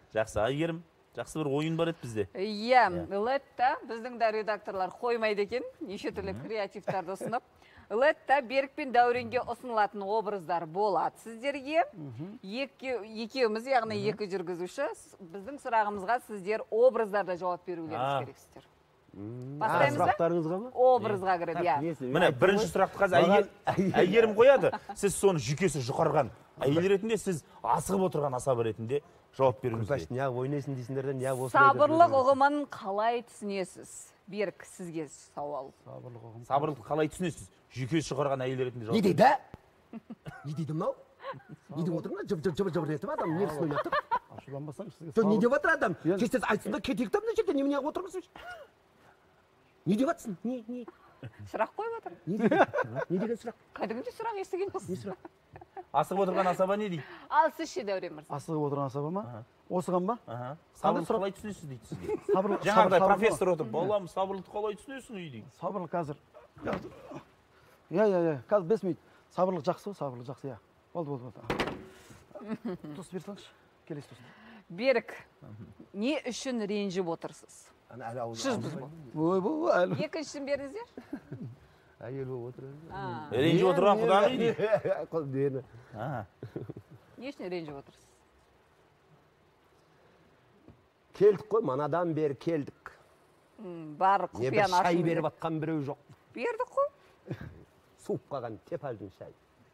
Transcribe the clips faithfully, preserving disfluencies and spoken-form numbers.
Жақсы, Айгерім, жақсы бір ойын бар еді бізде. Иә, Летта біздің де редакторлар қоймайды екен, неше түрлі креативтарды ұсынып. Летта Берік пен Дәуренге ұсынылатын образдар болады сіздерге. Екеуміз, яғни екі жүргізуші, біздің сұрағымызға сіздер образдарды жауап берулеріңіз керексіздер. Сұрақтарыңызға ма? Образға кіріп, иә. Міне, бірінші сұрақты қазір Әйгерім қояды. Сіз соны жүйкесі жұқарған әйел ретінде, сіз асығып отырған асаба ретінде жауап беруіңіз керек. Неғып ойнайсың дейсіңдер де, неғып сабырлық ұғымын қалай түсінесіз? Берік, сізге сауал. Сабырлық қалай түсінесіз? Жүйкесі жұқарған әйел ретінде жауап. Не дейді? Не дейді мынау? Не деп отыр ма? Жыбыр-жыбыр етіп адам, нерсін ойнап тұр. Ашуланбасаң сізге. Не деп отыр адам? Кестес айтсын да кетейік та мына жерде, немене отырмысың? Не деп жатсың? Не, не? Сұрақ қойып отыр. Не деген сұрақ? Кәдімгі сұрақ естіген Не сұрақ? Асығып отырған асаба не дейді? Ал сіз ше, Дәурен мырза? Асығып отырған асаба ма? Осыған ба? Сабырлық қалай түсінесіз дейді сізге. Жаңағыдай профессор отыр, балам, сабырлықты қалай түсінесің дейді. Сабырлық қазір. Иә, иә, иә, қазір бесмейді. Сабырлық жақсы, сабырлық жақсы, иә. Болды, болды, болды. Тос берсаңшы, келесі тосын. Берік, не үшін ренжіп отырсыз? Шыз біз бұл. Ой, бұл, әлі. Екіншісін беріңіздер. Әйел болып отыр. Ренжіп отырған құдағи дейді. Дені. Не үшін ренжіп отырсыз? Келдік қой, манадан бері келдік. Бар құпияны ашып. Шай беріп атқан біреу жоқ. Бердік қой. Суып қалған тепалдың шай.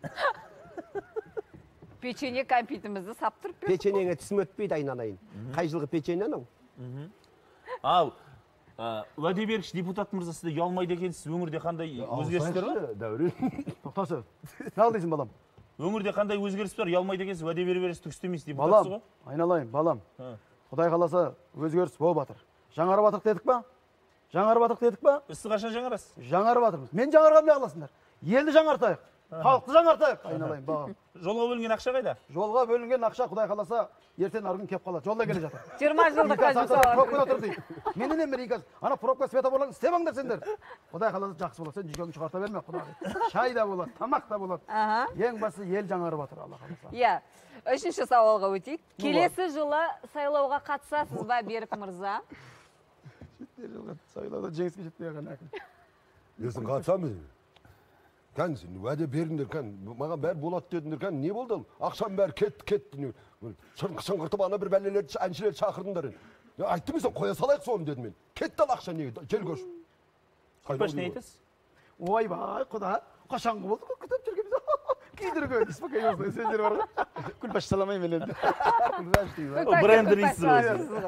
Печенье кәмпитімізді саптырып бердік. Печеньеге түсім өтпейді айналайын. Қай жылғы печенье анау? Ал, уәде берікші депутат мырза, сізді ұялмайды екенсіз, өңірде қандай өзгерістер бар? Дәурен. Тоқтасы, не ал дейсің балам? Өңірде қандай өзгеріс бар, ұялмайды екенсіз, уәде бере бересіз, түк істемейсіз депутатсыз ғой? Балам, айналайын, балам. Құдай қаласа өзгеріс болып жатыр. Жаңарып атық дедік па? Жаңарып атық дедік па? Сіз қашан жаңарасыз? Жаңарып атырмыз. Мен жаңарғам не қыласыңдар? Елді жаңартайық, халықты жаңартайық. Айналайын, бағам. Жолға бөлінген ақша қайда? Жолға бөлінген ақша Құдай қаласа ертең арғын кеп қалады. Жолда келе жатыр. жиырма жылдыққа жұмсалады. Пробкада тұр дейді. Менен бір екі ана пробка светофорларын істемеңдер сендер. Құдай қаласа жақсы болады. Сен жүйкеңді шығарта берме, Құдай. Шай да болады, тамақ та болады. Ең басты ел жаңарып жатыр, Алла қаласа. Иә. Үшінші сауалға өтейік. Келесі жылы сайлауға қатысасыз ба, Берік мырза? Сайлауда жеңіске жетпей қалған әкім. Есің қатысамыз. Кән, уәде беріңдер, кән, маған бәрі болады дедіңдер, кән, не болды? Ақшам бәрі кетті, кетті. Шыңғыртып ана бір бәлелерді, әншілерді шақырдыңдар. Айттым мен, қоя салайық соны дедім мен. Кетті ал ақша неге, жел көш. Күлпаш не айтасыз? Ой бай, құда, қашанғы болды күтіп жүргенбіз. Кейдіргі, деспекай осылай сөздер бар ғой. Күлпаш саламайым мен енді. Күлпаш деймін. Бренді дейсіз.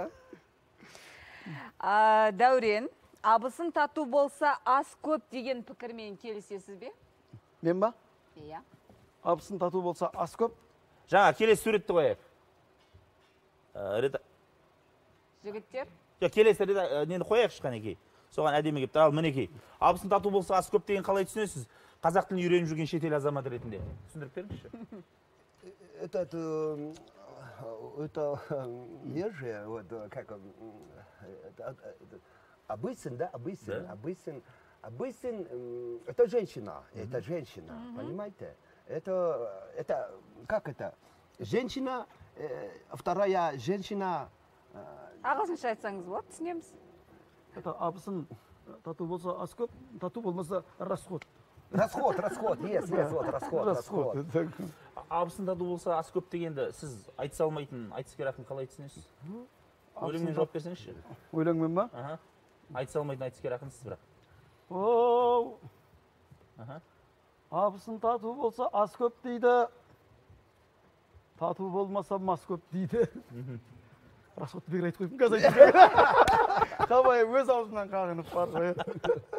Дәурен, абысын тату болса ас көп деген пікірмен келісесіз бе? Мен ба? Иә. Абысын тату болса ас көп? Жаңа келесі суретті қояйық. Жігіттер? Келесі нені қояйық шыққанекей. Соған әдемі кепті. Ал мінекей. Абысын тату болса ас көп деген қалай түсінесіз? Қазақ тілін үйреніп жүрген шетел азаматы ретінде. Түсіндіріп беріңізші. Это это не же вот как обысын, да, обысын, обысын, обысын. Это женщина, это женщина, понимаете? Это это как это? Женщина, вторая женщина. Ағылшынша айтсаңыз болады, түсінеміз. Это абысын тату болса ас көп, тату болмаса расход. Расход, расход, yes, yes, вот расход, расход. Абысын тату болса ас көп дегенді сіз айтса алмайтын айтыскер ақын қалай түсінесіз? Өлеңмен жауап берсеңізші. Өлеңмен ба? Айтса алмайтын айтыскер ақынсыз бірақ. Оу! Абысын тату болса ас көп дейді. Тату болмаса мас көп дейді. Расходты бекер айтып қойдым, қазір айтып. Қабай өз аузынан қағынып бар ғой.